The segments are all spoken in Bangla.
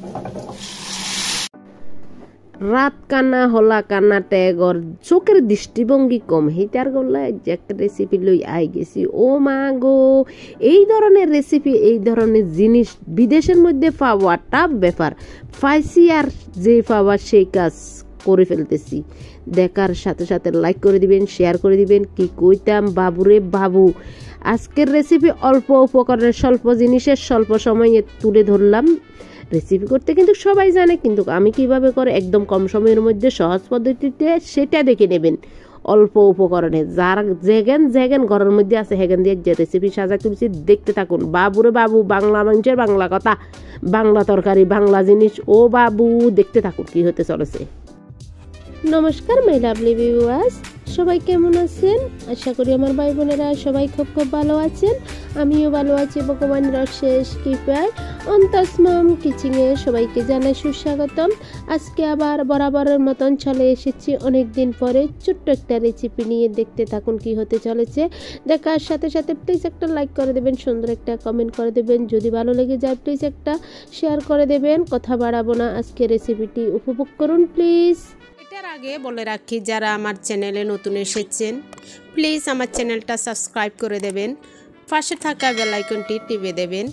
রাত কানা হলা কানা ট্যাগর চোখের দৃষ্টিভঙ্গি কম হেটার গলা একটা রেসিপি লই আই গেছি। ও মা গো, এই ধরনের রেসিপি, এই ধরনের জিনিস বিদেশের মধ্যে পাওয়া টাফ ব্যাপার। ফাইসি আর যে পাওয়া সেই কাজ করে ফেলতেছি। দেখার সাথে সাথে লাইক করে দিবেন, শেয়ার করে দিবেন। কি কইতাম বাবুরে বাবু, আজকের রেসিপি অল্প উপকরণের স্বল্প জিনিসের স্বল্প সময়ে তুলে ধরলাম। রেসিপি করতে কিন্তু সবাই জানে, কিন্তু আমি কিভাবে করে একদম কম সময়ের মধ্যে সহজ পদ্ধতিতে সেটা দেখে নেবেন। অল্প উপকরণে যার যেগেন ঘরের মধ্যে আছে হেগেন দিয়ে যে রেসিপি সাজা তুলছি, দেখতে থাকুন। বাবুরে বাবু, বাংলা মানুষের বাংলা কথা, বাংলা তরকারি, বাংলা জিনিস। ও বাবু, দেখতে থাকুন কি হতে চলেছে। নমস্কার মাই লাভলি ভিউয়ার্স, সবাই কেমন আছেন? আশা করি আমার ভাই বোনেরা সবাই খুব ভালো আছেন। আমিও ভালো আছি ভগবানের অশেষ কৃপায়। অন্তস মম কিচেনে সবাইকে জানাই সুস্বাগতম। আজকে আবার বরাবরের মতন চলে এসেছি অনেক দিন পরে ছোট্ট একটা রেসিপি নিয়ে। দেখতে থাকুন কি হতে চলেছে। দেখার সাথে সাথে প্লিজ একটা লাইক করে দেবেন, সুন্দর একটা কমেন্ট করে দেবেন। যদি ভালো লেগে যায় প্লিজ একটা শেয়ার করে দেবেন। কথা বাড়াবো না, আজকে রেসিপিটি উপভোগ করুন প্লিজ। এটার আগে বলে রাখি, যারা আমার চ্যানেলে নতুন এসেছেন প্লিজ আমার চ্যানেলটা সাবস্ক্রাইব করে দেবেন, পাশে থাকা বেল আইকনটি টিপে দেবেন।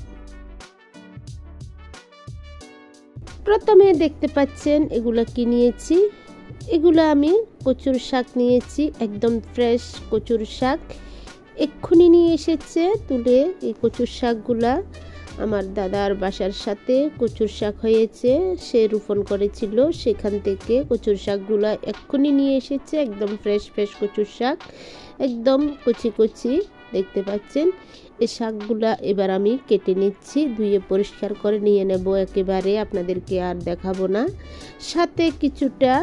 প্রথমে দেখতে পাচ্ছেন এগুলো কি নিয়েছি। এগুলো আমি কচুর শাক নিয়েছি, একদম ফ্রেশ কচুর শাক। এক্ষুনি নিয়ে এসেছে তুলে। এই কচুর শাকগুলা আমার দাদার বাসার সাথে কচুর শাক হয়েছে, সে রোপণ করেছিল, সেখান থেকে কচুর শাকগুলা এক্ষুনি নিয়ে এসেছে। একদম ফ্রেশ কচুর শাক, একদম কচি কচি দেখতে পাচ্ছেন। এই শাকগুলা এবার আমি কেটে নিচ্ছি, ধুয়ে পরিষ্কার করে নিয়ে নেব একেবারে, আপনাদেরকে আর দেখাবো না। সাথে কিছুটা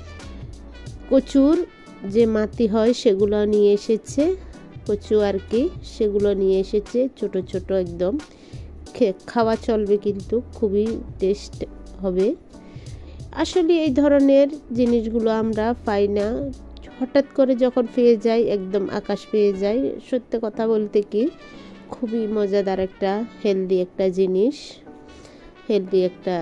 কচুর যে মাটি হয় সেগুলো নিয়ে এসেছে, কচু আর কি, সেগুলো নিয়ে এসেছে ছোট ছোট, একদম খাওয়া চলবে, কিন্তু খুবই টেস্ট হবে। আসলে এই ধরনের জিনিসগুলো আমরা পাই না, হঠাৎ করে যখন পেয়ে যাই একদম আকাশ পেয়ে যাই। সত্যি কথা বলতে কি খুবই মজাদার একটা হেলদি একটা জিনিস, হেলদি একটা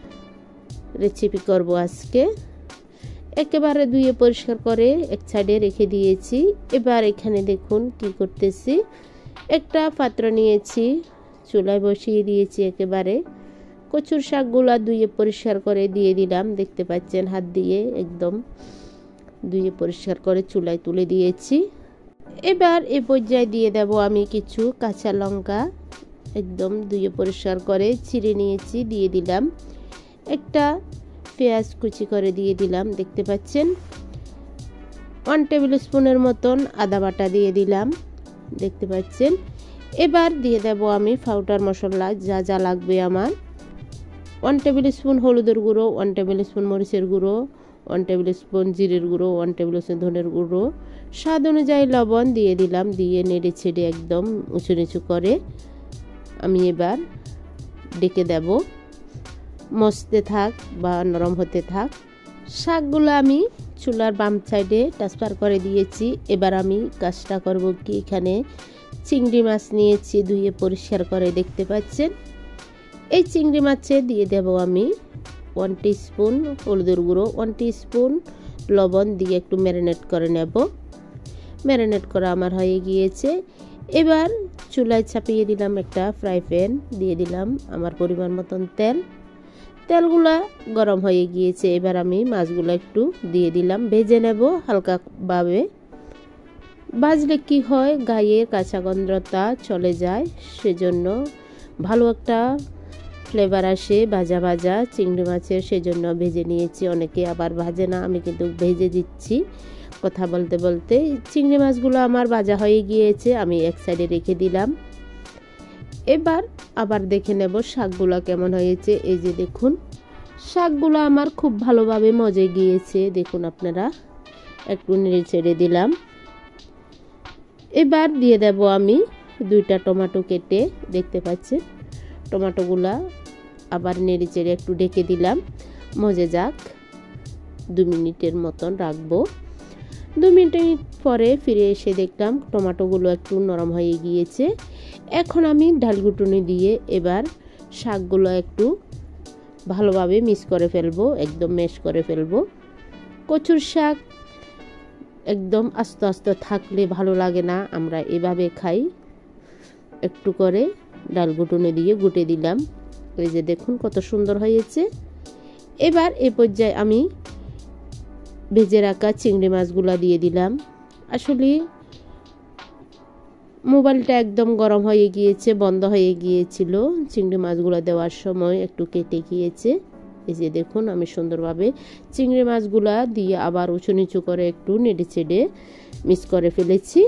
রেসিপি করব আজকে। একেবারে ধুয়ে পরিষ্কার করে এক সাইডে রেখে দিয়েছি। এবার এখানে দেখুন কি করতেছি। একটা পাত্র নিয়েছি, চুলায় বসিয়ে দিয়েছি। একেবারে কচুর শাকগুলা ধুয়ে পরিষ্কার করে দিয়ে দিলাম। দেখতে পাচ্ছেন হাত দিয়ে একদম ধুয়ে পরিষ্কার করে চুলায় তুলে দিয়েছি। এবার এই পর্যায়ে দিয়ে দেব আমি কিছু কাঁচা লঙ্কা, একদম ধুয়ে পরিষ্কার করে ছিঁড়ে নিয়েছি, দিয়ে দিলাম। একটা পেঁয়াজ কুচি করে দিয়ে দিলাম। দেখতে পাচ্ছেন 1 টেবিল স্পুনের মতন আদা বাটা দিয়ে দিলাম। দেখতে পাচ্ছেন। এবার দিয়ে দেব আমি পাউডার মশলা যা যা লাগবে আমার। 1 টেবিল স্পুন হলুদের গুঁড়ো, 1 টেবিল স্পুন মরিচের গুঁড়ো, 1 টেবিল স্পুন জিরের গুঁড়ো, 1 টেবিল স্পুন ধনের গুঁড়ো, স্বাদ অনুযায়ী লবণ দিয়ে দিলাম। দিয়ে নেড়ে ছেড়ে একদম উঁচু নিচু করে আমি এবার ডেকে দেব, মসতে থাক বা নরম হতে থাক। শাকগুলো আমি চুলার বাম সাইডে ট্রান্সফার করে দিয়েছি। এবার আমি কাজটা করব কি, এখানে চিংড়ি মাছ নিয়েছি ধুয়ে পরিষ্কার করে, দেখতে পাচ্ছেন। এই চিংড়ি মাছে দিয়ে দেব আমি 1 টিস্পুন হলুদের গুঁড়ো, 1 টিস্পুন লবণ দিয়ে একটু ম্যারিনেট করে নেব। ম্যারিনেট করা আমার হয়ে গিয়েছে। এবার চুলায় চাপিয়ে দিলাম একটা ফ্রাই প্যান, দিয়ে দিলাম আমার পরিমাণ মতন তেল। তেলগুলা গরম হয়ে গিয়েছে। এবার আমি মাছগুলো একটু দিয়ে দিলাম, ভেজে নেব হালকাভাবে। ভাজলে কি হয়, গায়ের কাঁচা গন্ধটা চলে যায়, সেজন্য ভালো একটা ফ্লেভার আসে ভাজা ভাজা চিংড়ি মাছের, সেজন্য ভেজে নিয়েছি। অনেকে আবার ভাজে না, আমি কিন্তু ভেজে দিচ্ছি কথা বলতে বলতে। চিংড়ি মাছগুলো আমার ভাজা হয়ে গিয়েছে, আমি এক সাইডে রেখে দিলাম। এবার আবার দেখে নেব শাকগুলো কেমন হয়েছে। এই যে দেখুন, শাকগুলো আমার খুব ভালোভাবে মজে গিয়েছে, দেখুন আপনারা। একটু নেড়ে ছেড়ে দিলাম। এবার দিয়ে দেব আমি 2টা টমেটো কেটে, দেখতে পাচ্ছেন। টমেটোগুলা আবার নেড়ে চেড়ে একটু ঢেকে দিলাম, মজে যাক। 2 মিনিটের মতন রাখবো। 2 মিনিট পরে ফিরে এসে দেখলাম টমেটোগুলো একটু নরম হয়ে গিয়েছে। এখন আমি ডাল ঘুটুনি দিয়ে এবার শাকগুলো একটু ভালোভাবে মিক্স করে ফেলবো, একদম ম্যাশ করে ফেলবো। কচুর শাক একদম আস্তে আস্তে থাকলে ভালো লাগে না, আমরা এভাবে খাই। একটু করে ডাল ঘুটুনে দিয়ে গুটে দিলাম। এই যে দেখুন কত সুন্দর হয়েছে। এবার এই পর্যায়ে আমি ভেজে রাখা চিংড়ি মাছগুলো দিয়ে দিলাম। আসলে মোবাইলটা একদম গরম হয়ে গিয়েছে, বন্ধ হয়ে গিয়েছিল, চিংড়ি মাছগুলো দেওয়ার সময় একটু কেটে গিয়েছে। এই যে দেখুন আমি সুন্দরভাবে চিংড়ি মাছগুলা দিয়ে আবার উঁচু নিচু করে একটু নেড়ে চেড়ে মিক্স করে ফেলেছি।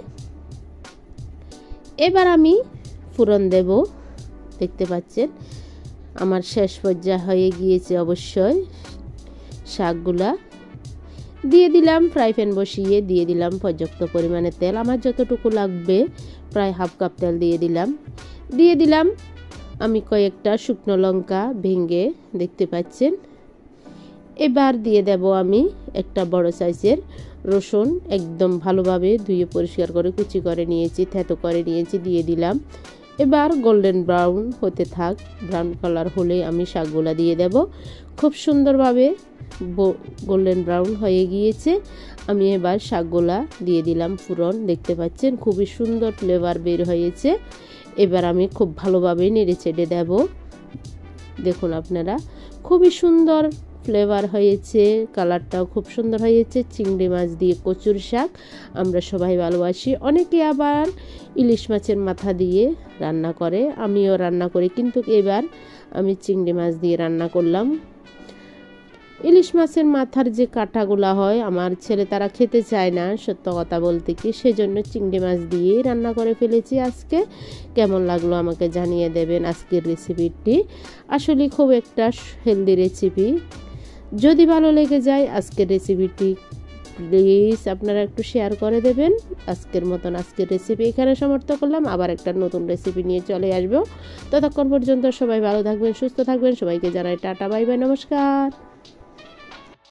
এবার আমি ফোড়ন দেব। দেখতে পাচ্ছেন আমার শেষ পর্যায়ে হয়ে গিয়েছে। অবশ্যই শাকগুলা দিয়ে দিলাম, ফ্রাই প্যান বসিয়ে দিয়ে দিলাম পর্যাপ্ত পরিমাণে তেল, আমার যতটুকু লাগবে প্রায় হাফ কাপ তেল দিয়ে দিলাম আমি কয়েকটা শুকনো লঙ্কা ভেঙে, দেখতে পাচ্ছেন। এবার দিয়ে দেব আমি একটা বড় সাইজের রসুন, একদম ভালোভাবে ধুয়ে পরিষ্কার করে কুচি করে নিয়েছি, থেতো করে নিয়েছি, দিয়ে দিলাম। এবার গোল্ডেন ব্রাউন হতে থাক, ব্রাউন কালার হলে আমি শাকগুলা দিয়ে দেব। খুব সুন্দরভাবে গোল্ডেন ব্রাউন হয়ে গিয়েছে। আমি এবার শাকগুলা দিয়ে দিলাম ফোড়ন, দেখতে পাচ্ছেন খুবই সুন্দর ফ্লেভার বের হয়েছে। এবার আমি খুব ভালোভাবে নেড়ে চেড়ে দেব। দেখুন আপনারা খুবই সুন্দর ফ্লেভার হয়েছে, কালারটাও খুব সুন্দর হয়েছে। চিংড়ি মাছ দিয়ে কচুর শাক আমরা সবাই ভালোবাসি। অনেকে আবার ইলিশ মাছের মাথা দিয়ে রান্না করে, আমিও রান্না করি, কিন্তু এবার আমি চিংড়ি মাছ দিয়ে রান্না করলাম। ইলিশ মাছের মাথার যে কাঁটাগুলা হয়, আমার ছেলে তারা খেতে চায় না, সত্য কথা বলতে কি, সেজন্য চিংড়ি মাছ দিয়েই রান্না করে ফেলেছি আজকে। কেমন লাগলো আমাকে জানিয়ে দেবেন আজকের রেসিপিটি। আসলে খুব একটা হেলদি রেসিপি। যদি ভালো লেগে যায় আজকের রেসিপিটি, প্লিজ আপনারা একটু শেয়ার করে দেবেন। আজকের মতন আজকের রেসিপি এখানে সমাপ্ত করলাম, আবার একটা নতুন রেসিপি নিয়ে চলে আসবো। ততক্ষণ পর্যন্ত সবাই ভালো থাকবেন, সুস্থ থাকবেন। সবাইকে জানাই টাটা, বাই বাই, নমস্কার।